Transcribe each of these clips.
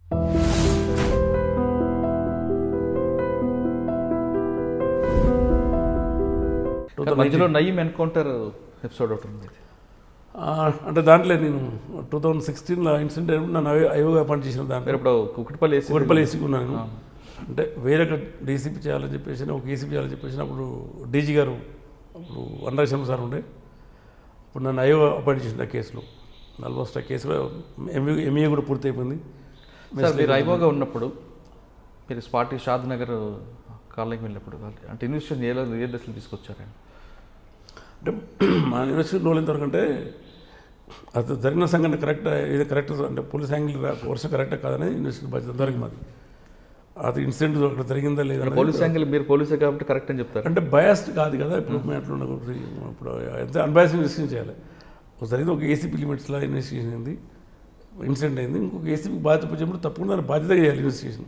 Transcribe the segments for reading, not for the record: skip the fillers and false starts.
మధ్యలో Nayeem encounter episode ఒకటి ఉంది. అంటే దాంట్లో నేను 2016లో ఇన్సిడెంట్ అయినప్పుడు నన్ను అయోగా పనిచేసిన దాంట్లో ఇప్పుడు కుకట్పల్లి ఏసీకి ఉన్నాను. అంటే వేరే డీసీపీ చేయాలని చెప్పేసి ఒక ఏసీపీ చేయాలని చెప్పేసి అప్పుడు డీజీ గారు అప్పుడు వనరాజశర్మ సార్ ఉండే అప్పుడు నన్ను అయోగా అపాయింట్ చేసిన ఆ కేసులో. ఆల్మోస్ట్ ఆ కేసులో ఎంఏ కూడా పూర్తి అయిపోయింది. మీరు అయోగా ఉన్నప్పుడు మీరు స్పాట్ షాద్ నగర్ కాలనీకి వెళ్ళినప్పుడు అంటే ఇన్వెస్టిగేషన్ ఏ దశలు తీసుకొచ్చారండి? అంటే మా ఇన్వెస్టిగేషన్ రోల్ ఎంతవరకు అంటే అది జరిగిన సంఘటన కరెక్ట్ అంటే పోలీస్ యాంగిల్ వర్షం కరెక్టా కాదని ఇన్వెస్టిగేషన్ బాధ్యత అంతవరకు మాది. అది ఇన్సిడెంట్ అక్కడ జరిగిందా లేదా పోలీస్ యాంగిల్ మీరు పోలీసే కాబట్టి కరెక్ట్ అని చెప్తారు. అంటే బయాస్డ్ కాదు కదా. ఇప్పుడు అట్లా ఇప్పుడు ఎంత అన్బయాస్డ్ ఇన్వెస్టిగేషన్ చేయాలి. జరిగింది ఒక ఏసీపీ లిమిట్స్లో ఇన్వెస్టిగేషన్ అయింది, ఇన్సిడెంట్ అయింది. ఇంకొక ఏసీపీ బాధ్యత వచ్చినప్పుడు తప్పకుండా దాన్ని బాధ్యత చేయాలి ఇన్వెస్టిగేషన్.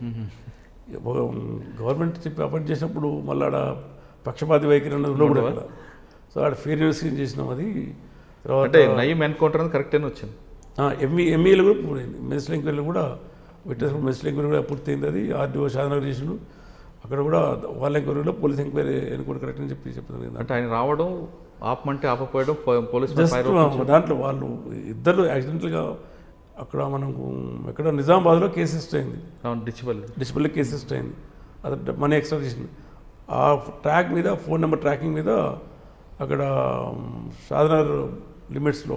గవర్నమెంట్ చెప్పి అపాయింట్ చేసినప్పుడు మళ్ళీ ఆడ పక్షపాతి వైఖరి అన్నది ఉండకూడదు అక్కడ. సో ఆడ ఫెయిర్ ఇన్వెస్టిగేషన్ చేసినాం. అది తర్వాత నయీం ఎన్కౌంటర్ అనేది కరెక్ట్ అని వచ్చింది. ఎంఈఏలు కూడా పూర్తయింది. మెజిస్ట్రేట్ ఎంక్వైరీలు కూడా పెట్టేసినప్పుడు మెజిస్ట్రేట్ ఎంక్వైరీ కూడా పూర్తయింది. అది ఆర్డీఓ షాదనగర్ చేసిండు. అక్కడ కూడా వాళ్ళ ఎంక్వైరీలో పోలీస్ ఎంక్వైరీ కూడా కరెక్ట్ అని చెప్పారు. అంటే ఆయన రావడం ఆపమంటే ఆపపోయడం పోలీస్ దాంట్లో వాళ్ళు ఇద్దరు యాక్సిడెంట్లుగా అక్కడ మనకు ఎక్కడ నిజామాబాద్లో కేసు రిజిస్టర్ అయింది. డిస్ప్లే కేసు రిజిస్టర్ అయింది. అది మనీ ఎక్స్ట్రాడిషన్ ఆ ట్రాక్ మీద ఫోన్ నెంబర్ ట్రాకింగ్ మీద అక్కడ షాదనగర్ లిమిట్స్లో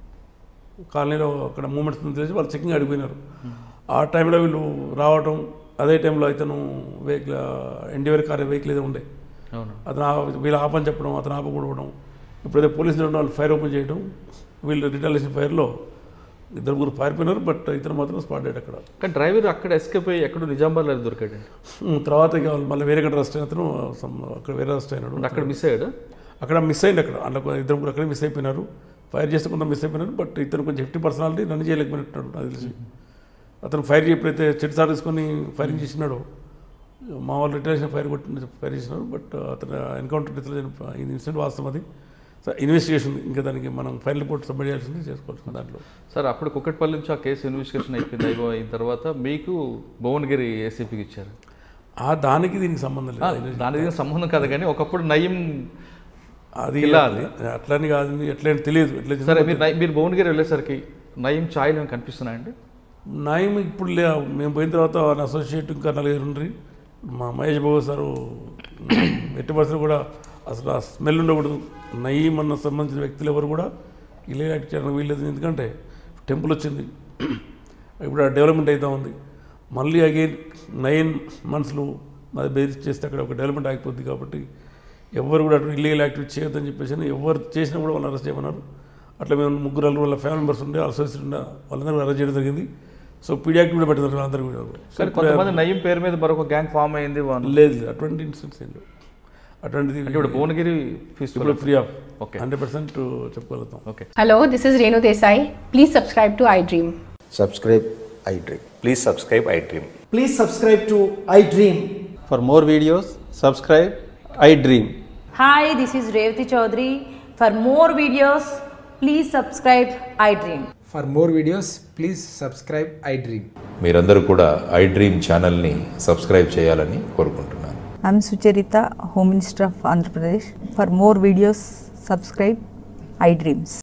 కాలనీలో అక్కడ మూమెంట్స్ తెలిసి వాళ్ళు చెకింగ్ అడిగిపోయినారు. ఆ టైంలో వీళ్ళు రావటం, అదే టైంలో అతను వెహికల్ ఎన్డీవర్ కార్ వెహికల్ ఏదో ఉండే అతను వీళ్ళు ఆపని చెప్పడం, అతను ఆపకూడవడం. ఇప్పుడైతే పోలీసులు వాళ్ళు ఫైర్ ఓపెన్ చేయడం, వీళ్ళు రిటాలియేషన్ ఫైర్లో ఇద్దరు ముగ్గురు పారిపోయినారు. బట్ ఇతను మాత్రం స్పాట్ డెడ్ అక్కడ. కానీ డ్రైవర్ అక్కడ ఎస్కేప్ అయ్యి ఎక్కడ నిజామాబాద్లో దొరికాడు. తర్వాత మళ్ళీ వేరే కడ అరెస్ట్ అయిన అతను అక్కడ వేరే అరెస్ట్ అయినాడు. అక్కడ మిస్ అయ్యాడు. అక్కడ మిస్ అయింది. అక్కడ అందులో ఇద్దరు ముగ్గురు అక్కడే మిస్ అయిపోయినారు. ఫైర్ చేస్తే కొంత మిస్ అయిపోయినారు. బట్ ఇతను కొంచెం హెఫ్టీ పర్సనాలిటీ రన్ చేయలేకపోయినట్టు నాకు తెలిసి. అతను ఫైర్ ఎప్పుడైతే చెట్టు సార్ తీసుకొని ఫైరింగ్ చేసినాడో మా వాళ్ళు రిటైలేషన్ ఫైర్ చేసినారు. బట్ అతను ఎన్కౌంటర్ ఇన్సిడెంట్ వాస్తవం. అది ఇన్వెస్టిగేషన్ ఇంకా దానికి మనం ఫైనల్ రిపోర్ట్ సబ్మిట్ చేయాల్సింది చేసుకోవాల్సింది దాంట్లో. సార్ అప్పుడు కుకట్పల్లి నుంచి ఆ కేసు ఇన్వెస్టిగేషన్ అయిపోయింది. అయిన తర్వాత మీకు భువనగిరి ఏసీపీకి ఇచ్చారు. దానికి దీనికి సంబంధం లేదు. దానికి సంబంధం కాదు కానీ ఒకప్పుడు నయీం అది అట్లని కాదు, ఎట్లయినా తెలియదు. సరే మీరు భువనగిరి వెళ్ళేసరికి నయీం ఛాయలు కనిపిస్తున్నాయండి? నయీం ఇప్పుడు మేము పోయిన తర్వాత అసోసియేట్ ఇంకా నలుగురు ఉండ్రి. మా మహేష్ బాబు సారు ఎట్టి పరిస్థితులు కూడా అసలు ఆ స్మెల్ ఉండకూడదు. నయీం అన్న సంబంధించిన వ్యక్తులు ఎవరు కూడా ఇలా యాక్ట్ చేయడం వీల్లేదు. ఎందుకంటే టెంపుల్ వచ్చింది, ఇప్పుడు ఆ డెవలప్మెంట్ అవుతూ ఉంది. మళ్ళీ అగైన్ 9 monthsలో అది బేరీస్ చేస్తే అక్కడ ఒక డెవలప్మెంట్ ఆగిపోద్ది. కాబట్టి ఎవరు కూడా అటు ఇల్లీగల్ యాక్టివిటీ చేయొద్దని చెప్పేసి ఎవరు చేసినా కూడా వాళ్ళు అరెస్ట్ చేయమన్నారు. అట్లా మేము ముగ్గురు వాళ్ళ ఫ్యామిలీ మెంబర్స్ ఉండే అసోసియేట్ ఉండే వాళ్ళందరూ అరెస్ట్ చేయడం జరిగింది. సో పీడియాక్ట్ కూడా పెట్టారు అందరూ కూడా. కొంతమంది నయీం పేరు మీద మరొక గ్యాంగ్ ఫామ్ అయింది. లేదు, అటువంటి ఇన్సిడెంట్స్ ఏం లేవు. అటువంటిది ఇప్పుడు భువనగిరి ఫ్రీ ఆఫ్ 100% చెప్పగలుగుతాం. Okay. Hello, this is Renu Desai. Please subscribe to iDream. Subscribe iDream. Please subscribe iDream. Please subscribe to iDream. For more videos, subscribe iDream. Hi, this is Revati Chaudhary. For more videos, please subscribe iDream. For more videos, please subscribe iDream. మీరందరూ కూడా iDream ఛానల్ని subscribe చేయాలని కోరుకుంటున్నాను. I'm Sucharita, Home Minister of Andhra Pradesh. For more videos, subscribe iDreams.